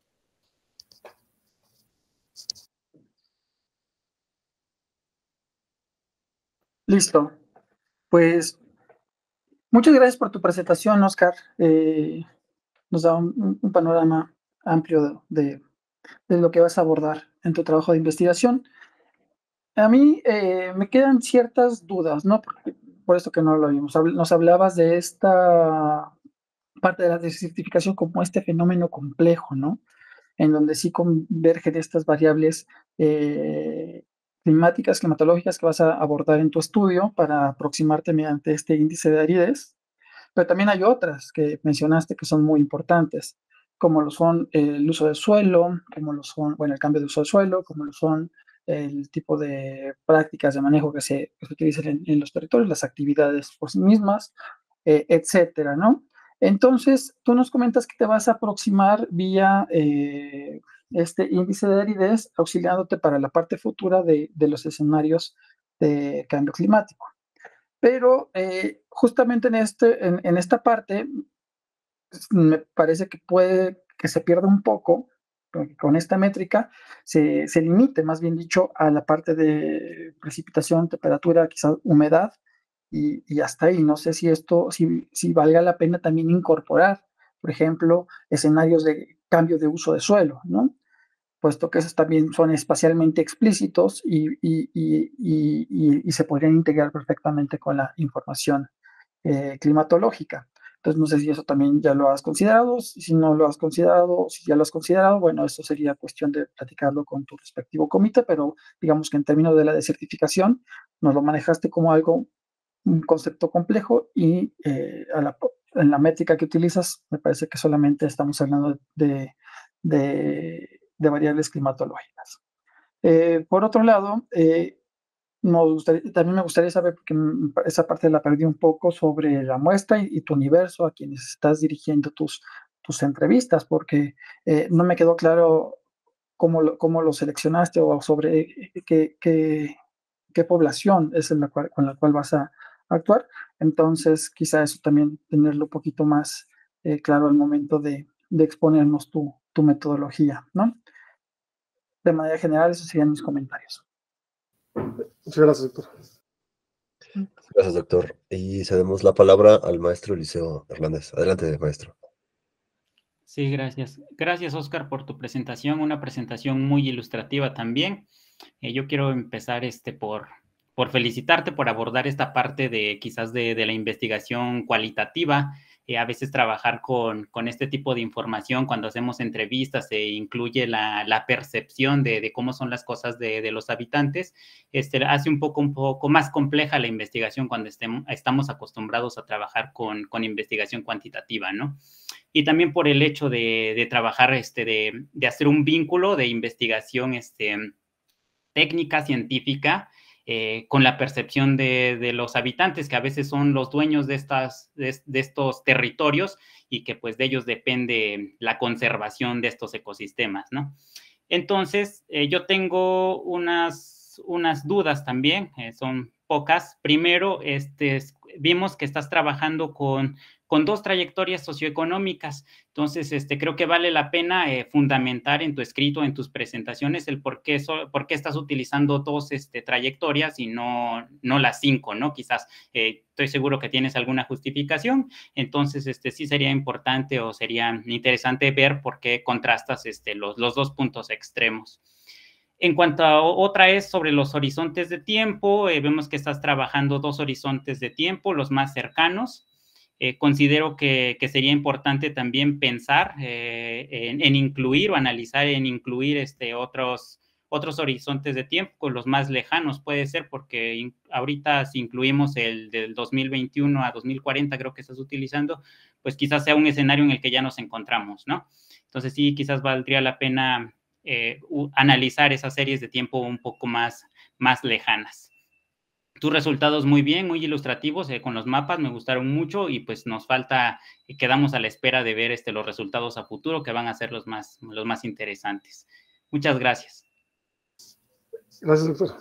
Listo. Pues muchas gracias por tu presentación, Oscar. Eh, nos da un, un panorama amplio de, de lo que vas a abordar en tu trabajo de investigación. A mí eh, me quedan ciertas dudas, ¿no? Por, por esto que no lo vimos. Nos hablabas de esta parte de la desertificación como este fenómeno complejo, ¿no? En donde sí convergen estas variables eh, climáticas, climatológicas que vas a abordar en tu estudio para aproximarte mediante este índice de aridez. Pero también hay otras que mencionaste que son muy importantes, como lo son el uso del suelo, como lo son, bueno, el cambio de uso del suelo, como lo son el tipo de prácticas de manejo que se, que se utilizan en, en los territorios, las actividades por sí mismas, eh, etcétera, ¿no? Entonces, tú nos comentas que te vas a aproximar vía eh, este índice de aridez, auxiliándote para la parte futura de, de los escenarios de cambio climático. Pero eh, justamente en, este, en, en esta parte, me parece que puede que se pierda un poco, con esta métrica, se, se limite, más bien dicho, a la parte de precipitación, temperatura, quizás humedad, y, y hasta ahí. No sé si esto, si, si valga la pena también incorporar, por ejemplo, escenarios de cambio de uso de suelo, ¿no? Puesto que esos también son espacialmente explícitos y, y, y, y, y se podrían integrar perfectamente con la información eh, climatológica. Entonces, no sé si eso también ya lo has considerado. Si no lo has considerado, si ya lo has considerado, bueno, esto sería cuestión de platicarlo con tu respectivo comité, pero digamos que en términos de la desertificación, nos lo manejaste como algo, un concepto complejo y eh, a la, en la métrica que utilizas, me parece que solamente estamos hablando de, de, de variables climatológicas. Eh, por otro lado, eh, nos gustaría, también me gustaría saber, porque esa parte la perdí un poco, sobre la muestra y, y tu universo, a quienes estás dirigiendo tus, tus entrevistas, porque eh, no me quedó claro cómo lo, cómo lo seleccionaste o sobre qué, qué, qué población es la cual, con la cual vas a actuar. Entonces, quizá eso también tenerlo un poquito más eh, claro al momento de, de exponernos tu, tu metodología, ¿no? De manera general, esos serían mis comentarios. Muchas gracias, doctor. Gracias, doctor. Y cedemos la palabra al maestro Eliseo Hernández. Adelante, maestro. Sí, gracias. Gracias, Oscar, por tu presentación, una presentación muy ilustrativa también. Eh, yo quiero empezar este, por, por felicitarte por abordar esta parte de quizás de, de la investigación cualitativa. Eh, a veces trabajar con, con este tipo de información cuando hacemos entrevistas se incluye la, la percepción de, de cómo son las cosas de, de los habitantes. Este, hace un poco, un poco más compleja la investigación cuando estemos, estamos acostumbrados a trabajar con, con investigación cuantitativa, ¿no? Y también por el hecho de, de trabajar, este, de, de hacer un vínculo de investigación este, técnica, científica, eh, con la percepción de, de los habitantes, que a veces son los dueños de, estas, de, de estos territorios y que pues de ellos depende la conservación de estos ecosistemas, ¿no? Entonces, eh, yo tengo unas, unas dudas también, eh, son pocas. Primero, este, vimos que estás trabajando con, con dos trayectorias socioeconómicas. Entonces, este, creo que vale la pena eh, fundamentar en tu escrito, en tus presentaciones, el por qué, so, por qué estás utilizando dos este, trayectorias y no, no las cinco, ¿no? Quizás eh, estoy seguro que tienes alguna justificación. Entonces, este, sí sería importante o sería interesante ver por qué contrastas este, los, los dos puntos extremos. En cuanto a otra es sobre los horizontes de tiempo, eh, vemos que estás trabajando dos horizontes de tiempo, los más cercanos. Eh, considero que, que sería importante también pensar eh, en, en incluir o analizar en incluir este, otros, otros horizontes de tiempo, con los más lejanos puede ser, porque in, ahorita si incluimos el del dos mil veintiuno a dos mil cuarenta, creo que estás utilizando, pues quizás sea un escenario en el que ya nos encontramos, ¿no? Entonces sí, quizás valdría la pena Eh, analizar esas series de tiempo un poco más, más lejanas. Tus resultados muy bien, muy ilustrativos, eh, con los mapas me gustaron mucho y pues nos falta, eh, quedamos a la espera de ver este, los resultados a futuro que van a ser los más, los más interesantes. Muchas gracias. Gracias, doctor.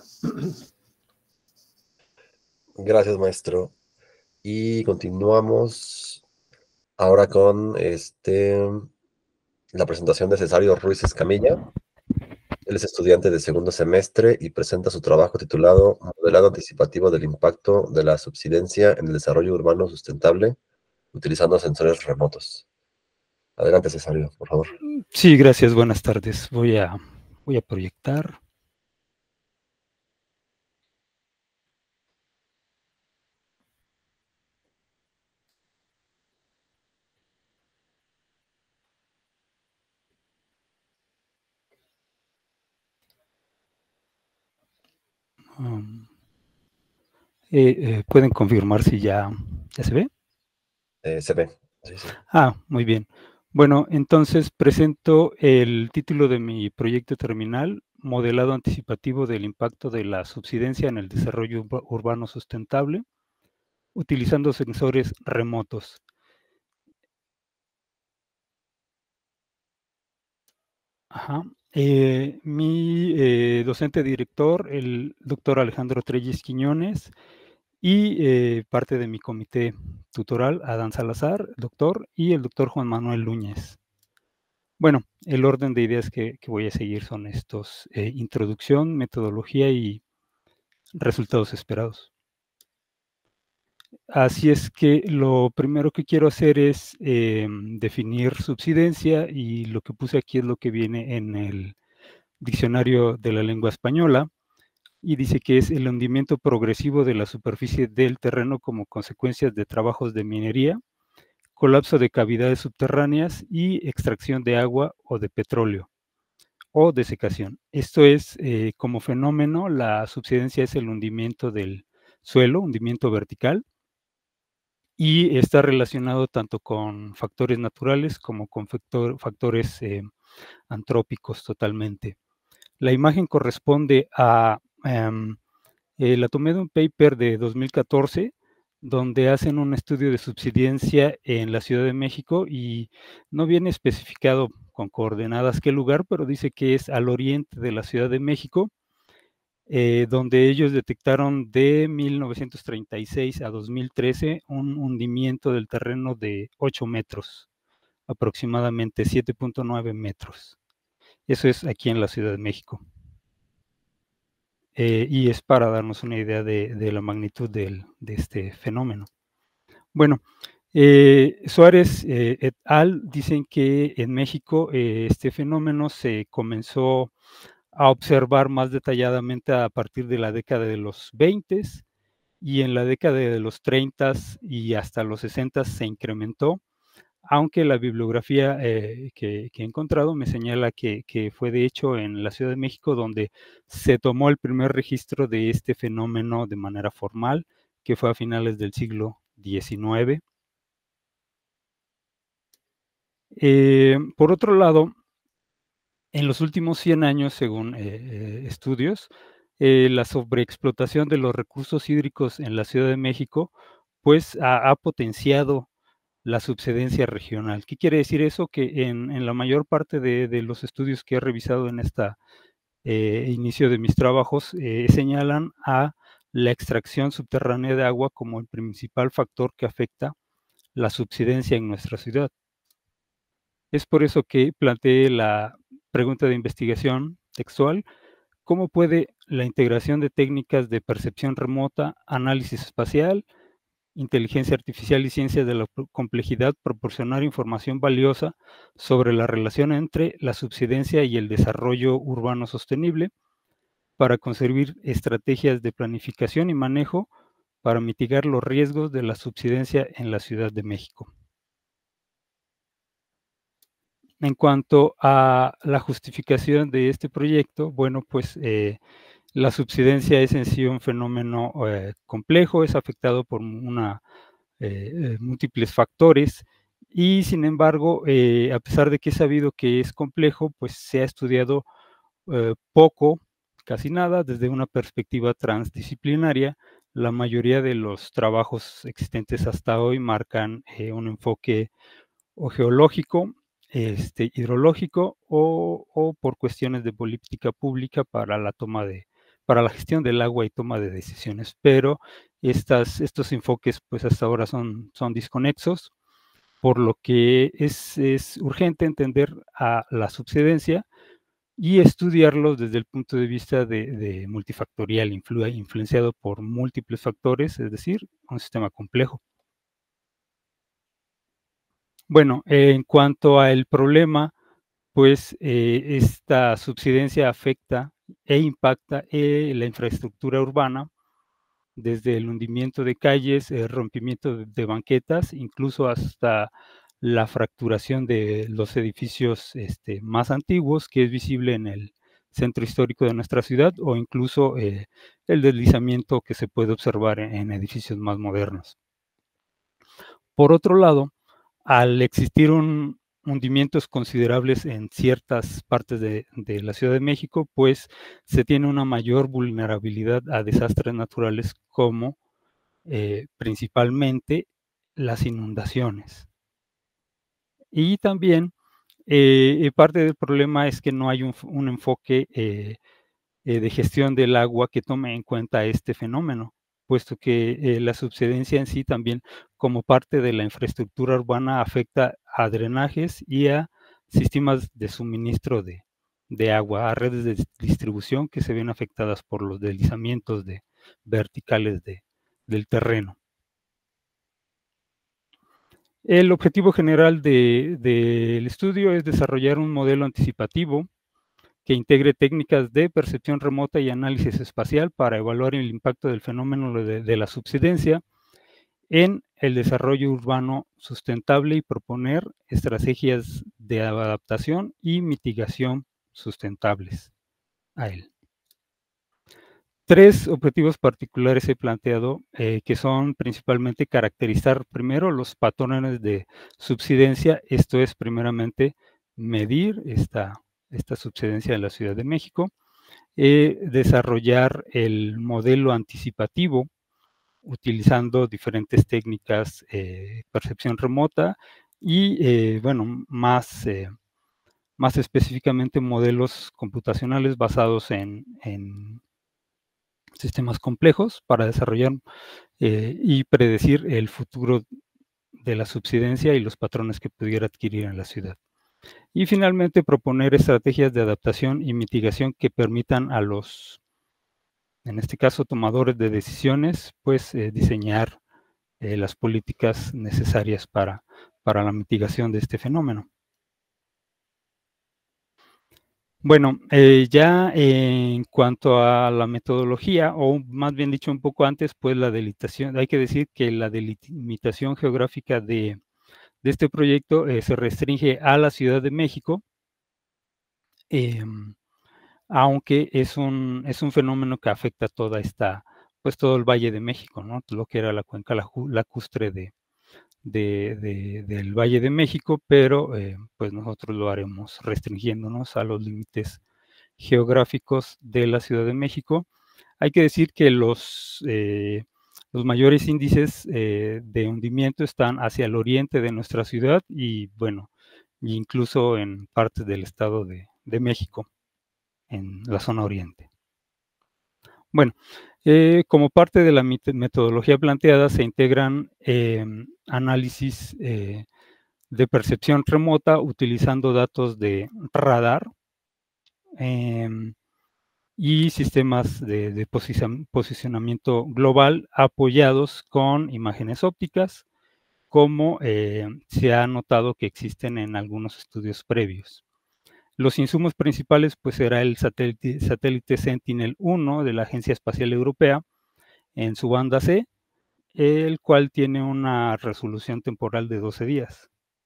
Gracias, maestro. Y continuamos ahora con este, la presentación de Cesario Ruiz Escamilla. Él es estudiante de segundo semestre y presenta su trabajo titulado Modelado anticipativo del impacto de la subsidencia en el desarrollo urbano sustentable utilizando sensores remotos. Adelante, Cesario, por favor. Sí, gracias. Buenas tardes. Voy a, voy a proyectar. Um, eh, eh, ¿Pueden confirmar si ya, ya se ve? Eh, se ve. Sí, sí. Ah, muy bien. Bueno, entonces presento el título de mi proyecto terminal, Modelado anticipativo del impacto de la subsidencia en el desarrollo urbano sustentable. utilizando sensores remotos. Ajá. Eh, mi eh, docente director, el doctor Alejandro Treyes Quiñones, y eh, parte de mi comité tutoral, Adán Salazar, doctor, y el doctor Juan Manuel Núñez. Bueno, el orden de ideas que, que voy a seguir son estos: eh, introducción, metodología y resultados esperados. Así es que lo primero que quiero hacer es eh, definir subsidencia, y lo que puse aquí es lo que viene en el Diccionario de la Lengua Española, y dice que es el hundimiento progresivo de la superficie del terreno como consecuencia de trabajos de minería, colapso de cavidades subterráneas y extracción de agua o de petróleo o desecación. Esto es, eh, como fenómeno, la subsidencia es el hundimiento del suelo, hundimiento vertical, y está relacionado tanto con factores naturales como con factor, factores eh, antrópicos totalmente. La imagen corresponde a, um, eh, la tomé de un paper de dos mil catorce, donde hacen un estudio de subsidencia en la Ciudad de México, y no viene especificado con coordenadas qué lugar, pero dice que es al oriente de la Ciudad de México, eh, donde ellos detectaron de mil novecientos treinta y seis a dos mil trece un hundimiento del terreno de ocho metros, aproximadamente siete punto nueve metros. Eso es aquí en la Ciudad de México. Eh, y es para darnos una idea de, de la magnitud del, de este fenómeno. Bueno, eh, Suárez eh, et al. Dicen que en México eh, este fenómeno se comenzó a observar más detalladamente a partir de la década de los veinte, y en la década de los treinta y hasta los sesenta se incrementó, aunque la bibliografía eh, que, que he encontrado me señala que, que fue de hecho en la Ciudad de México donde se tomó el primer registro de este fenómeno de manera formal, que fue a finales del siglo diecinueve. Eh, por otro lado, en los últimos cien años, según eh, eh, estudios, eh, la sobreexplotación de los recursos hídricos en la Ciudad de México pues ha, ha potenciado la subsidencia regional. ¿Qué quiere decir eso? Que en, en la mayor parte de, de los estudios que he revisado en este eh, inicio de mis trabajos, eh, señalan a la extracción subterránea de agua como el principal factor que afecta la subsidencia en nuestra ciudad. Es por eso que planteé la pregunta de investigación textual: ¿cómo puede la integración de técnicas de percepción remota, análisis espacial, inteligencia artificial y ciencias de la complejidad proporcionar información valiosa sobre la relación entre la subsidencia y el desarrollo urbano sostenible, para concebir estrategias de planificación y manejo para mitigar los riesgos de la subsidencia en la Ciudad de México? En cuanto a la justificación de este proyecto, bueno, pues eh, la subsidencia es en sí un fenómeno eh, complejo, es afectado por una, eh, múltiples factores, y sin embargo, eh, a pesar de que es sabido que es complejo, pues se ha estudiado eh, poco, casi nada, desde una perspectiva transdisciplinaria. La mayoría de los trabajos existentes hasta hoy marcan eh, un enfoque o geológico, este, hidrológico, o, o por cuestiones de política pública para la toma de, para la gestión del agua y toma de decisiones, pero estas, estos enfoques pues hasta ahora son, son desconexos, por lo que es, es urgente entender a la subsidencia y estudiarlos desde el punto de vista de, de multifactorial, influ, influenciado por múltiples factores, es decir, un sistema complejo. Bueno, eh, en cuanto al problema, pues eh, esta subsidencia afecta e impacta eh, la infraestructura urbana, desde el hundimiento de calles, el rompimiento de, de banquetas, incluso hasta la fracturación de los edificios este, más antiguos, que es visible en el centro histórico de nuestra ciudad, o incluso eh, el deslizamiento que se puede observar en, en edificios más modernos. Por otro lado, al existir un, hundimientos considerables en ciertas partes de, de la Ciudad de México, pues se tiene una mayor vulnerabilidad a desastres naturales como eh, principalmente las inundaciones. Y también eh, parte del problema es que no hay un, un enfoque eh, eh, de gestión del agua que tome en cuenta este fenómeno, puesto que eh, la subsidencia en sí también, como parte de la infraestructura urbana, afecta a drenajes y a sistemas de suministro de, de agua, a redes de distribución que se ven afectadas por los deslizamientos de, verticales de, del terreno. El objetivo general del de, de estudio es desarrollar un modelo anticipativo que integre técnicas de percepción remota y análisis espacial para evaluar el impacto del fenómeno de, de la subsidencia en el desarrollo urbano sustentable y proponer estrategias de adaptación y mitigación sustentables a él. Tres objetivos particulares he planteado eh, que son principalmente caracterizar primero los patrones de subsidencia, esto es primeramente medir esta, esta subsidencia en la Ciudad de México, eh, desarrollar el modelo anticipativo utilizando diferentes técnicas, eh, percepción remota y, eh, bueno, más, eh, más específicamente modelos computacionales basados en, en sistemas complejos para desarrollar eh, y predecir el futuro de la subsidencia y los patrones que pudiera adquirir en la ciudad. Y finalmente proponer estrategias de adaptación y mitigación que permitan a los, en este caso, tomadores de decisiones, pues eh, diseñar eh, las políticas necesarias para, para la mitigación de este fenómeno. Bueno, eh, ya eh, en cuanto a la metodología, o más bien dicho un poco antes, pues la delimitación, hay que decir que la delimitación geográfica de, de este proyecto eh, se restringe a la Ciudad de México, eh, aunque es un, es un fenómeno que afecta toda esta, pues todo el Valle de México, ¿no? Lo que era la cuenca lacustre de, de, de, del Valle de México, pero eh, pues nosotros lo haremos restringiéndonos a los límites geográficos de la Ciudad de México. Hay que decir que los, eh, los mayores índices eh, de hundimiento están hacia el oriente de nuestra ciudad y, bueno, incluso en partes del Estado de, de México, en la zona oriente. Bueno, eh, como parte de la metodología planteada se integran eh, análisis eh, de percepción remota utilizando datos de radar, eh, y sistemas de, de posicionamiento global apoyados con imágenes ópticas, como eh, se ha notado que existen en algunos estudios previos. Los insumos principales pues será el satélite, satélite Sentinel uno de la Agencia Espacial Europea en su banda C, el cual tiene una resolución temporal de doce días.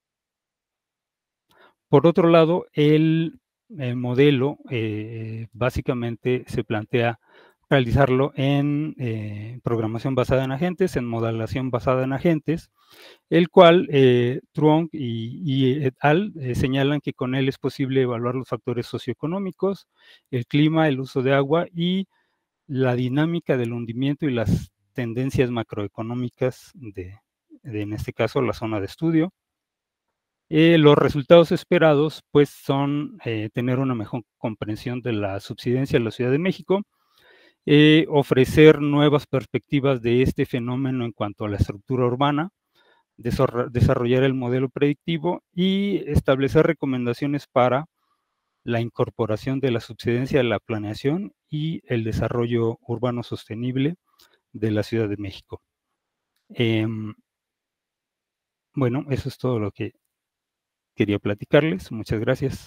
Por otro lado, el el modelo eh, básicamente se plantea realizarlo en eh, programación basada en agentes, en modelación basada en agentes, el cual eh, Truong y, y et al. Eh, señalan que con él es posible evaluar los factores socioeconómicos, el clima, el uso de agua y la dinámica del hundimiento y las tendencias macroeconómicas de, de en este caso, la zona de estudio. Eh, los resultados esperados pues son eh, tener una mejor comprensión de la subsidencia de la Ciudad de México, eh, ofrecer nuevas perspectivas de este fenómeno en cuanto a la estructura urbana, desarrollar el modelo predictivo y establecer recomendaciones para la incorporación de la subsidencia a la planeación y el desarrollo urbano sostenible de la Ciudad de México. Eh, bueno, eso es todo lo que quería platicarles. Muchas gracias.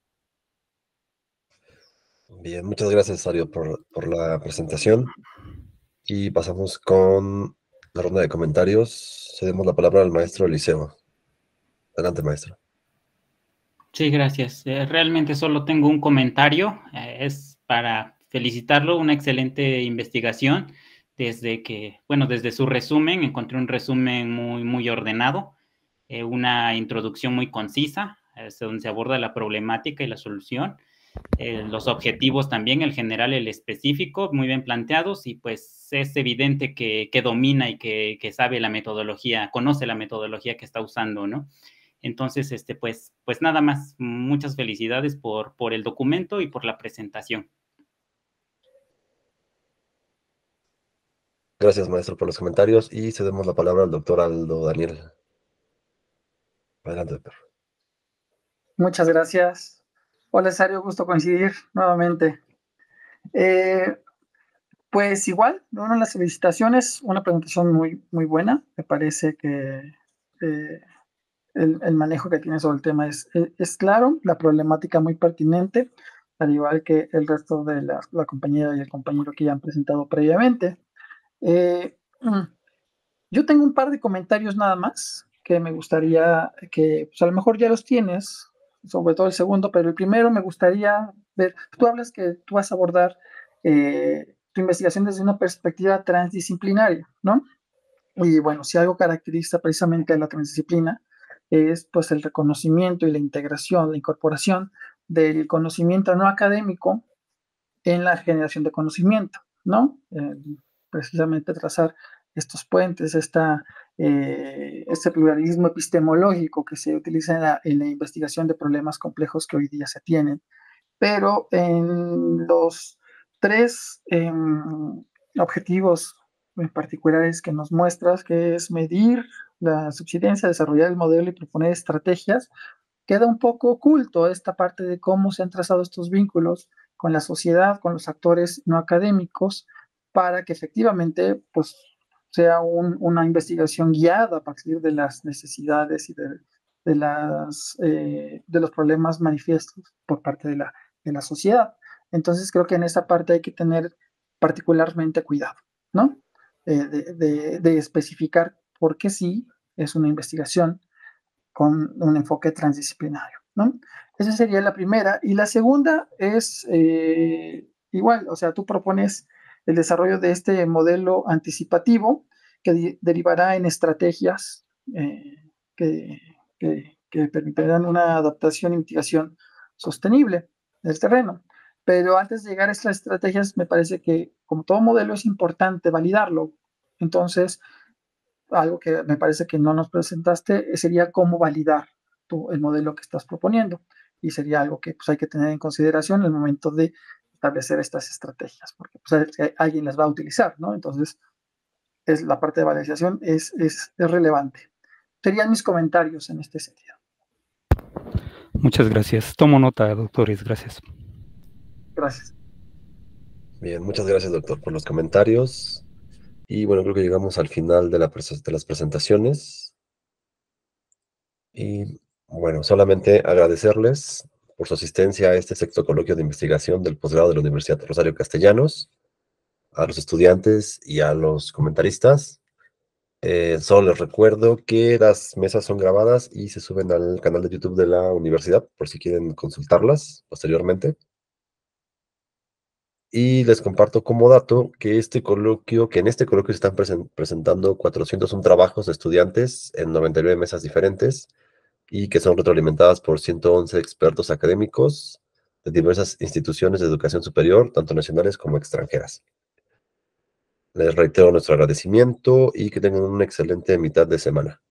Bien, muchas gracias, Ario, por, por la presentación. Y pasamos con la ronda de comentarios. Cedemos la palabra al maestro Eliseo. Adelante, maestro. Sí, gracias. Eh, realmente solo tengo un comentario. Eh, es para felicitarlo, una excelente investigación. Desde que, bueno, desde su resumen, encontré un resumen muy, muy ordenado. Eh, una introducción muy concisa, eh, donde se aborda la problemática y la solución. eh, los objetivos también, el general, el específico, muy bien planteados, y pues es evidente que, que domina y que, que sabe la metodología, conoce la metodología que está usando, ¿no? Entonces, este, pues, pues nada más, muchas felicidades por, por el documento y por la presentación. Gracias, maestro, por los comentarios y cedemos la palabra al doctor Aldo Daniel. Adelante, doctor. Muchas gracias. Hola, Sario, gusto coincidir nuevamente. Eh, pues igual, bueno, las felicitaciones, una presentación muy, muy buena. Me parece que eh, el, el manejo que tiene sobre el tema es, es claro, la problemática muy pertinente, al igual que el resto de la, la compañera y el compañero que ya han presentado previamente. Eh, yo tengo un par de comentarios nada más que me gustaría que, pues a lo mejor ya los tienes, sobre todo el segundo, pero el primero me gustaría ver, tú hablas que tú vas a abordar eh, tu investigación desde una perspectiva transdisciplinaria, ¿no? Y bueno, si algo caracteriza precisamente a la transdisciplina es pues el reconocimiento y la integración, la incorporación del conocimiento no académico en la generación de conocimiento, ¿no? Eh, precisamente trazar estos puentes, esta, eh, este pluralismo epistemológico que se utiliza en la, en la investigación de problemas complejos que hoy día se tienen. Pero en los tres eh, objetivos en particulares que nos muestras, que es medir la subsidencia, desarrollar el modelo y proponer estrategias, queda un poco oculto esta parte de cómo se han trazado estos vínculos con la sociedad, con los actores no académicos, para que efectivamente pues, sea un, una investigación guiada a partir de las necesidades y de, de, las, eh, de los problemas manifiestos por parte de la, de la sociedad. Entonces creo que en esa parte hay que tener particularmente cuidado, ¿no? Eh, de, de, de especificar por qué sí es una investigación con un enfoque transdisciplinario, ¿no? Esa sería la primera. Y la segunda es eh, igual, o sea, tú propones el desarrollo de este modelo anticipativo que de derivará en estrategias eh, que, que, que permitirán una adaptación y mitigación sostenible del terreno. Pero antes de llegar a estas estrategias, me parece que como todo modelo es importante validarlo. Entonces, algo que me parece que no nos presentaste sería cómo validar tú el modelo que estás proponiendo. Y sería algo que pues, hay que tener en consideración en el momento de establecer estas estrategias, porque pues, alguien las va a utilizar, ¿no? Entonces, es, la parte de validación es, es, es relevante. Serían mis comentarios en este sentido. Muchas gracias. Tomo nota, doctores. Gracias. Gracias. Bien, muchas gracias, doctor, por los comentarios. Y bueno, creo que llegamos al final de, la de las presentaciones. Y bueno, solamente agradecerles por su asistencia a este sexto coloquio de investigación del posgrado de la Universidad Rosario Castellanos, a los estudiantes y a los comentaristas. Eh, solo les recuerdo que las mesas son grabadas y se suben al canal de YouTube de la universidad, por si quieren consultarlas posteriormente. Y les comparto como dato que este coloquio, que en este coloquio se están presen presentando cuatrocientos uno trabajos de estudiantes en noventa y nueve mesas diferentes y que son retroalimentadas por ciento once expertos académicos de diversas instituciones de educación superior, tanto nacionales como extranjeras. Les reitero nuestro agradecimiento y que tengan una excelente mitad de semana.